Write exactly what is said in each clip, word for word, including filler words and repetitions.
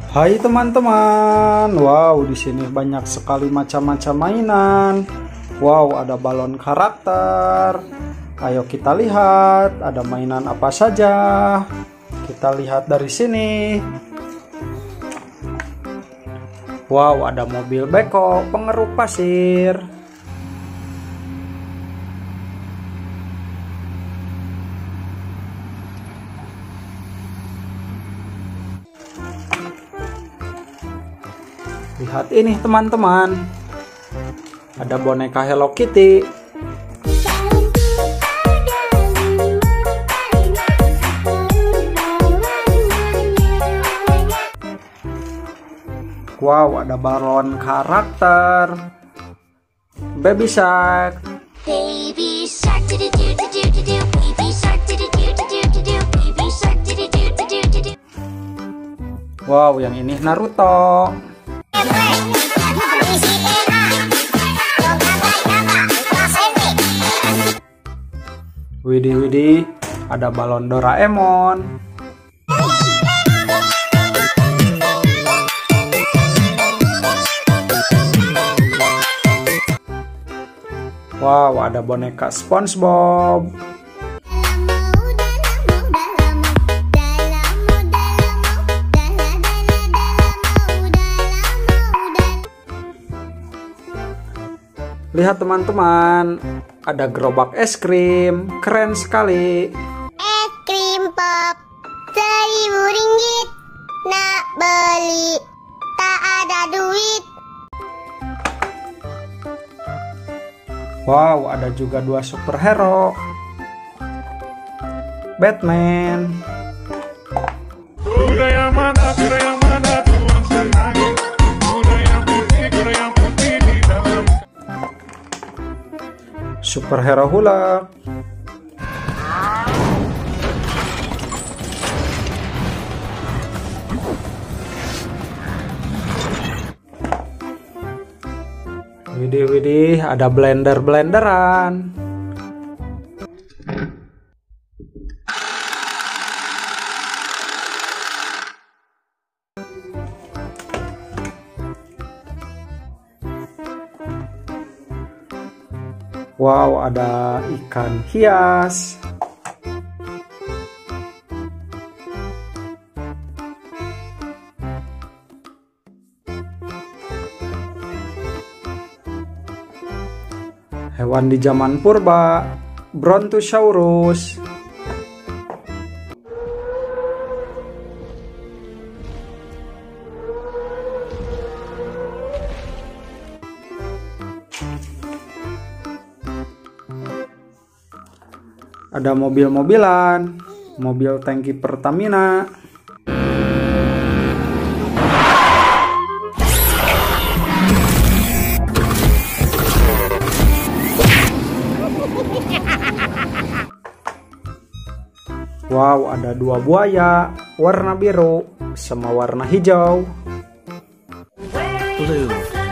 Hai teman-teman, wow di sini banyak sekali macam-macam mainan. Wow, ada balon karakter. Ayo kita lihat, ada mainan apa saja. Kita lihat dari sini. Wow, ada mobil beko pengeruk pasir. Lihat ini teman-teman, ada boneka Hello Kitty. Wow, ada balon karakter Baby Shark. Baby Shark, do do do do do do. Baby Shark, do do do do do do. Baby Shark, do do do do do do. Wow, yang ini Naruto. Widih widih, ada balon Doraemon. Wow, ada boneka SpongeBob. Lihat teman-teman, ada gerobak es krim, keren sekali. Es krim pop, seribu ringgit, nak beli, tak ada duit. Wow, ada juga dua superhero, Batman. Superhero Hulk. Widih widih, ada blender-blenderan. Wow, ada ikan hias. Hewan di zaman purba, Brontosaurus. Ada mobil-mobilan, mobil tangki Pertamina. Wow, ada dua buaya warna biru sama warna hijau. Blue.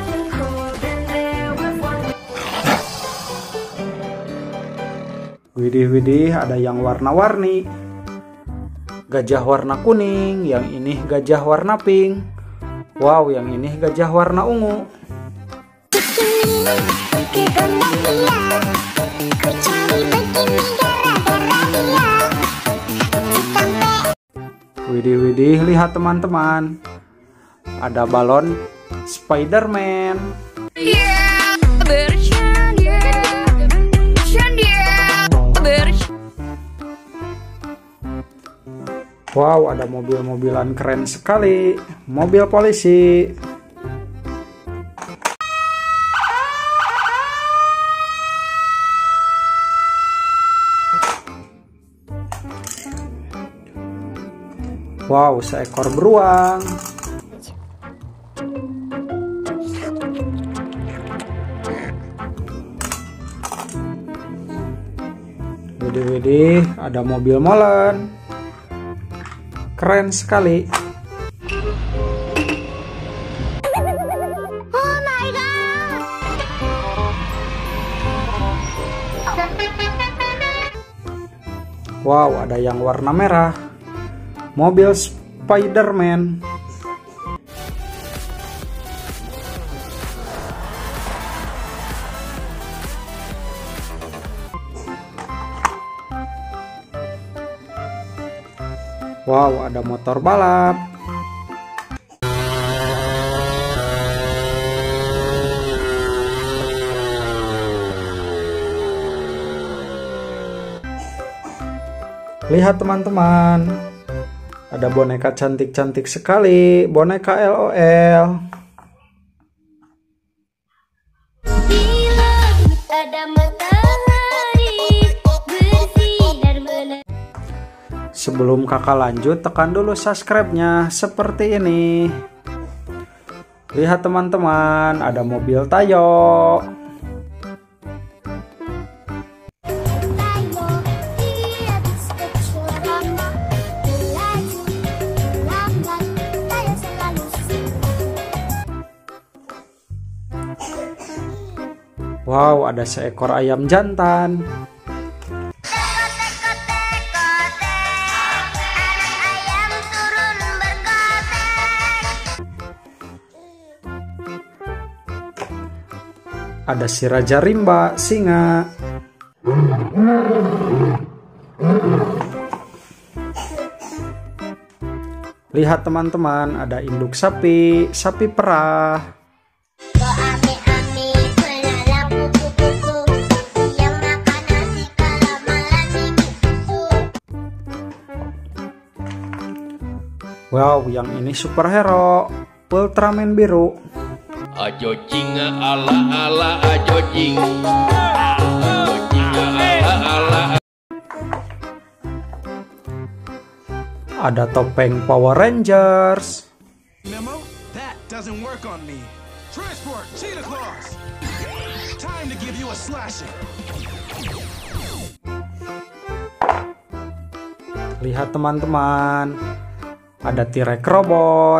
Widih widih, ada yang warna-warni. Gajah warna kuning, yang ini gajah warna pink. Wow, yang ini gajah warna ungu. Widih widih, lihat teman-teman, ada balon Spider-Man. Wow, ada mobil-mobilan keren sekali, mobil polisi. Wow, seekor beruang. Widih-widih, ada mobil molen. Keren sekali. Oh my god. Wow, ada yang warna merah. Mobil Spider-Man. Wow, ada motor balap. Lihat teman-teman, ada boneka cantik-cantik sekali, boneka L O L. Bila ada matahari bersinar menarik. Sebelum kakak lanjut, tekan dulu subscribe-nya seperti ini. Lihat teman-teman, ada mobil Tayo. Wow, ada seekor ayam jantan. Ada si Raja Rimba, singa. Lihat teman-teman, ada induk sapi, sapi perah. Wow, yang ini superhero, Ultraman biru. Ajo jinga ala ala ajo jing. Ajo jinga ala ala. Ada topeng Power Rangers. Memo, that doesn't work on me. Transport, Cheetah Claws. Time to give you a slashing. Lihat teman-teman, ada T-Rex robot.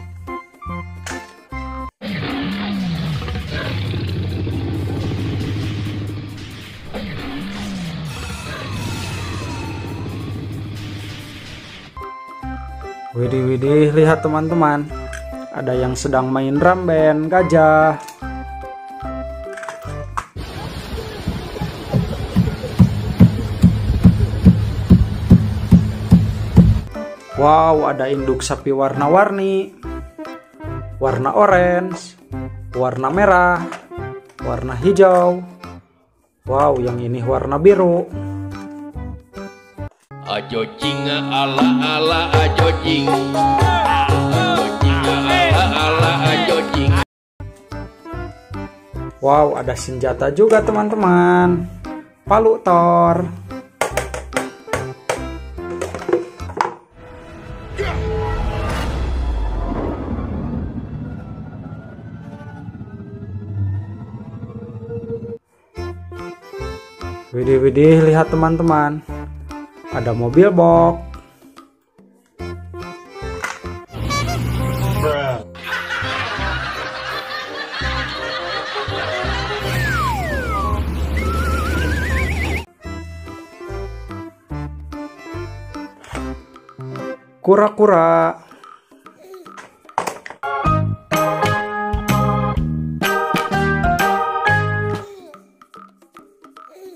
Widih widih, lihat teman-teman, ada yang sedang main drum band, gajah. Wow, ada induk sapi warna-warni, warna orange, warna merah, warna hijau. Wow, yang ini warna biru. Ajo jinga ala ala ajo jing. Ajo jinga ala ala ajo jing. Wow, ada senjata juga teman-teman, palu Thor. Widih widih, lihat teman-teman, ada mobil box. Kura-kura.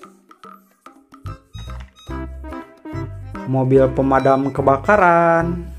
Mobil pemadam kebakaran.